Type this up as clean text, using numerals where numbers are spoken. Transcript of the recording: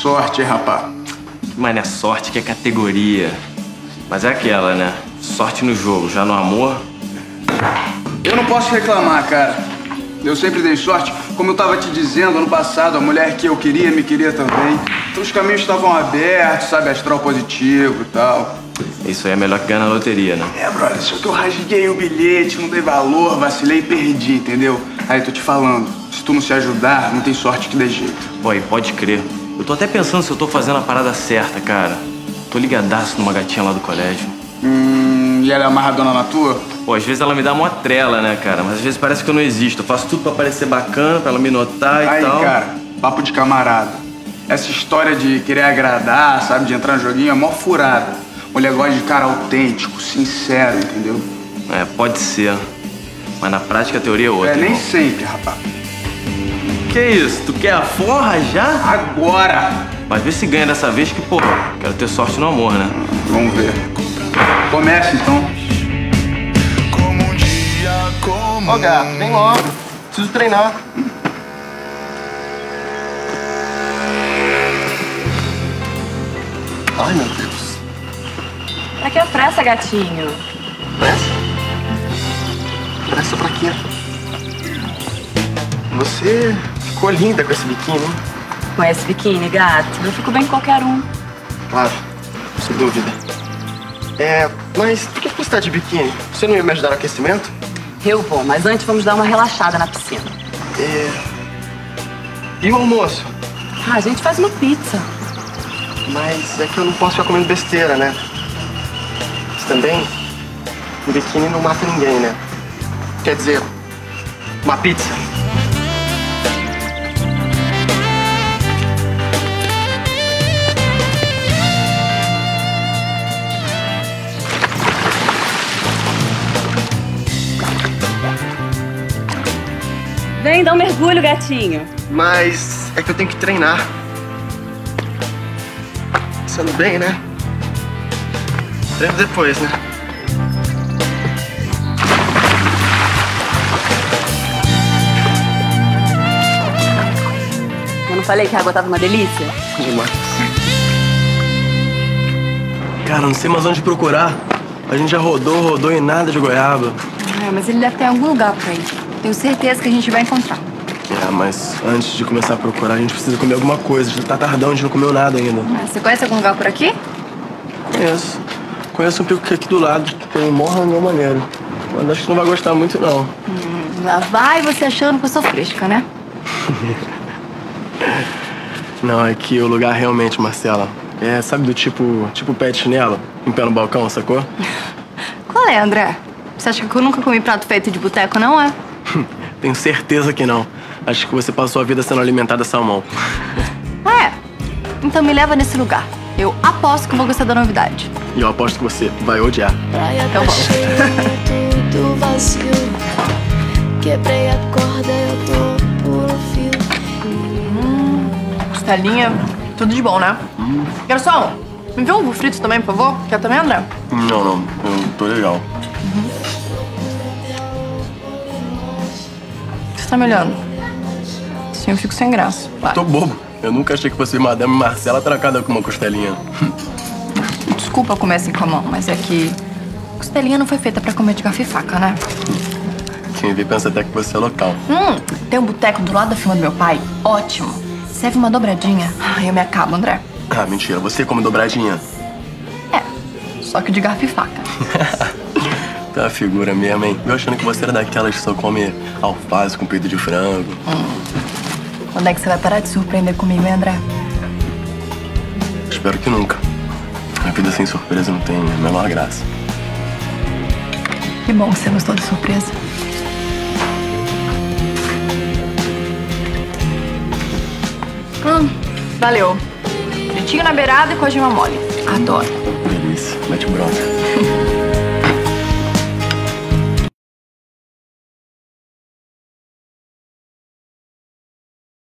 sorte, hein, rapá? Mas não é sorte, que é categoria. Mas é aquela, né? Sorte no jogo, já no amor... Eu não posso reclamar, cara. Eu sempre dei sorte. Como eu tava te dizendo, ano passado, a mulher que eu queria me queria também. Então os caminhos estavam abertos, sabe? Astral positivo e tal. Isso aí é melhor que ganhar na loteria, né? É, brother, só que eu rasguei o bilhete, não dei valor, vacilei e perdi, entendeu? Aí, tô te falando, se tu não se ajudar, não tem sorte que dê jeito. Pô, e pode crer. Eu tô até pensando se eu tô fazendo a parada certa, cara. Tô ligadaço numa gatinha lá do colégio. E ela é amarradona na tua? Pô, às vezes ela me dá uma trela, né, cara? Mas às vezes parece que eu não existo. Eu faço tudo pra parecer bacana, pra ela me notar e tal. Aí, cara, papo de camarada. Essa história de querer agradar, sabe, de entrar no joguinho é mó furada. Mulher gosta de cara autêntico, sincero, entendeu? É, pode ser. Mas na prática a teoria é outra. É, nem irmão. sempre, rapaz. Que isso? Tu quer a forra já? Agora! Mas vê se ganha dessa vez que, pô, quero ter sorte no amor, né? Vamos ver. Começa, então. Ô, gato, vem logo. Preciso treinar. Ai, meu Deus. Pra que pressa, gatinho? Pressa? Pressa pra quê? Você ficou linda com esse biquíni, hein? Com esse biquíni, gato, eu fico bem com qualquer um. Claro, sem dúvida. Mas por que você tá de biquíni? Você não ia me ajudar no aquecimento? Eu vou, mas antes vamos dar uma relaxada na piscina. E o almoço? Ah, a gente faz uma pizza. Mas é que eu não posso ficar comendo besteira, né? Mas também, o biquíni não mata ninguém, né? Quer dizer, uma pizza. Vem, dá um mergulho, gatinho. Mas é que eu tenho que treinar. Pensando bem, né? Treino depois, né? Eu não falei que a água tava uma delícia? Demais. Cara, não sei mais onde procurar. A gente já rodou e nada de goiaba. Mas ele deve ter em algum lugar por aí. Tenho certeza que a gente vai encontrar. Mas antes de começar a procurar, a gente precisa comer alguma coisa. Já tá tardão, a gente não comeu nada ainda. Você conhece algum lugar por aqui? Conheço. Conheço um pico que é aqui do lado. Tem um morrangão maneiro. Mas acho que não vai gostar muito, não. Lá vai você achando que eu sou fresca, né? Não, é que o lugar realmente, Marcela, sabe do tipo pé de chinelo? Em pé no balcão, sacou? Qual é, André? Você acha que eu nunca comi prato feito de boteco, não é? Tenho certeza que não. Acho que você passou a vida sendo alimentada a salmão. Então me leva nesse lugar. Eu aposto que vou gostar da novidade. E eu aposto que você vai odiar. Então vamos. Tudo vazio. Quebrei a corda, eu tô puro fio. Costelinha, tudo de bom, né? Garçom, me vê um ovo frito também, por favor? Quer também, André? Não, eu tô legal. Você tá me olhando? Assim eu fico sem graça. Vai. Tô bobo. Eu nunca achei que fosse Madame Marcela atracada com uma costelinha. Desculpa comer assim com a mão, mas é que costelinha não foi feita pra comer de garfo e faca, né? Quem vê pensa até que você é local. Tem um boteco do lado da firma do meu pai. Ótimo. Serve uma dobradinha. Ai, eu me acabo, André. Ah, mentira. Você come dobradinha? Só que de garfo e faca. Tá uma figura mesmo, hein? Eu achando que você era daquelas que só come alface com peito de frango. Quando é que você vai parar de surpreender comigo, hein, André? Espero que nunca. A vida sem surpresa não tem a menor graça. Que bom que você gostou da surpresa. Valeu. Fritinho na beirada e com a gema mole. Adoro. Delícia. Mete bronca.